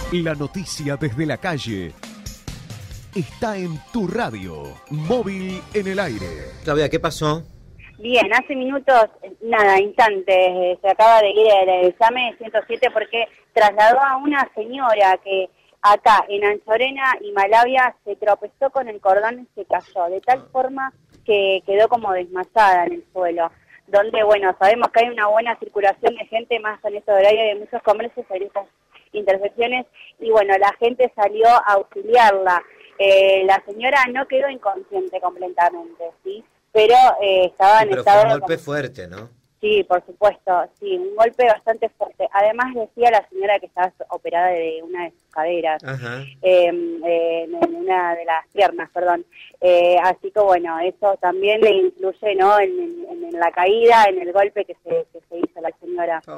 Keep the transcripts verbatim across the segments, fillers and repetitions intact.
La noticia desde la calle está en tu radio, móvil en el aire. Claudia, ¿qué pasó? Bien, hace minutos, nada, instantes, se acaba de ir el examen ciento siete porque trasladó a una señora que acá en Anchorena y Malavia se tropezó con el cordón y se cayó, de tal forma que quedó como desmayada en el suelo. Donde, bueno, sabemos que hay una buena circulación de gente, más en este horario de muchos comercios, en estas intersecciones, y bueno, la gente salió a auxiliarla. Eh, la señora no quedó inconsciente completamente, ¿sí? Pero eh, estaba en sí, pero estado... fue un golpe como... fuerte, ¿no? Sí, por supuesto, sí, un golpe bastante fuerte. Además decía la señora que estaba operada de una de sus caderas, eh, eh, en una de las piernas, perdón. Eh, así que bueno, eso también le influye, ¿no? En, en, en la caída, en el golpe que se, que se hizo la señora. Oh.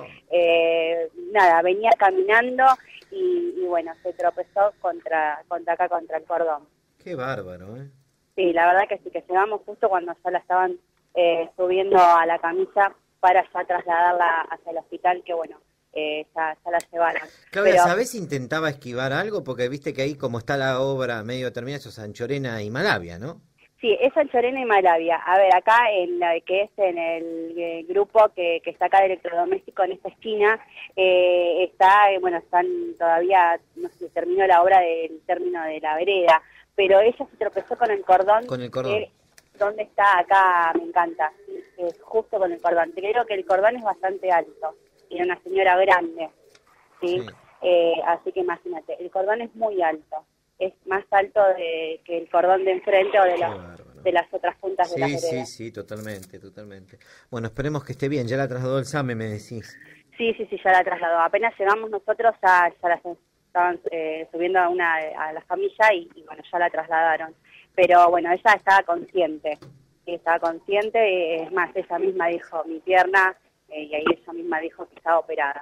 Eh, nada, venía caminando y, y bueno, se tropezó contra, contra acá, contra el cordón. Qué bárbaro, ¿eh? Sí, la verdad que sí, que llegamos justo cuando ya la estaban eh, subiendo a la camilla para ya trasladarla hacia el hospital, que bueno, eh, ya, ya la llevaron. Claudia, Pero... ¿sabés si intentaba esquivar algo? Porque viste que ahí como está la obra medio terminada, eso es Anchorena y Malavia, ¿no? Sí, es Anchorena y Malavia. A ver, acá en la que es en el eh, grupo que, que está acá de electrodoméstico en esta esquina, eh, está, eh, bueno, están todavía, no sé, terminó la obra del término de la vereda, pero ella se tropezó con el cordón. Con el cordón. Eh, ¿Dónde está? Acá, me encanta. Sí, es justo con el cordón. Te creo que el cordón es bastante alto. Era una señora grande, ¿sí? sí. Eh, así que imagínate, el cordón es muy alto. Es más alto de, que el cordón de enfrente o de, los, de las otras puntas sí, de la vereda. Sí, sí, totalmente, totalmente. Bueno, esperemos que esté bien. Ya la trasladó el SAME, me decís. Sí, sí, sí, ya la trasladó. Apenas llegamos nosotros, ya, ya la estaban eh, subiendo a, una, a la camilla y, y bueno, ya la trasladaron. Pero bueno, ella estaba consciente, sí, estaba consciente, es más, ella misma dijo, mi pierna, eh, y ahí ella misma dijo que estaba operada.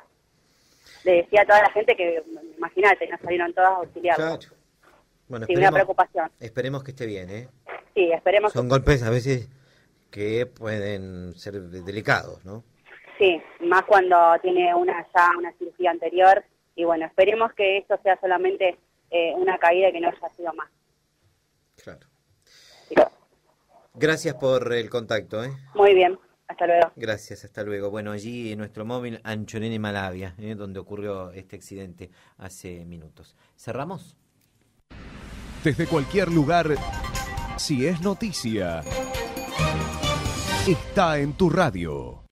Le decía a toda la gente que, imagínate, no salieron todas a auxiliarla. Claro. Bueno, sí, una preocupación. Esperemos que esté bien, ¿eh? Sí, esperemos. Son que... golpes a veces que pueden ser delicados, ¿no? Sí, más cuando tiene una ya una cirugía anterior, y bueno, esperemos que esto sea solamente eh, una caída y que no haya sido más. Claro. Sí. Gracias por el contacto, ¿eh? Muy bien, hasta luego. Gracias, hasta luego. Bueno, allí en nuestro móvil Anchorena y Malavia, ¿eh? Donde ocurrió este accidente hace minutos. ¿Cerramos? Desde cualquier lugar, si es noticia, está en tu radio.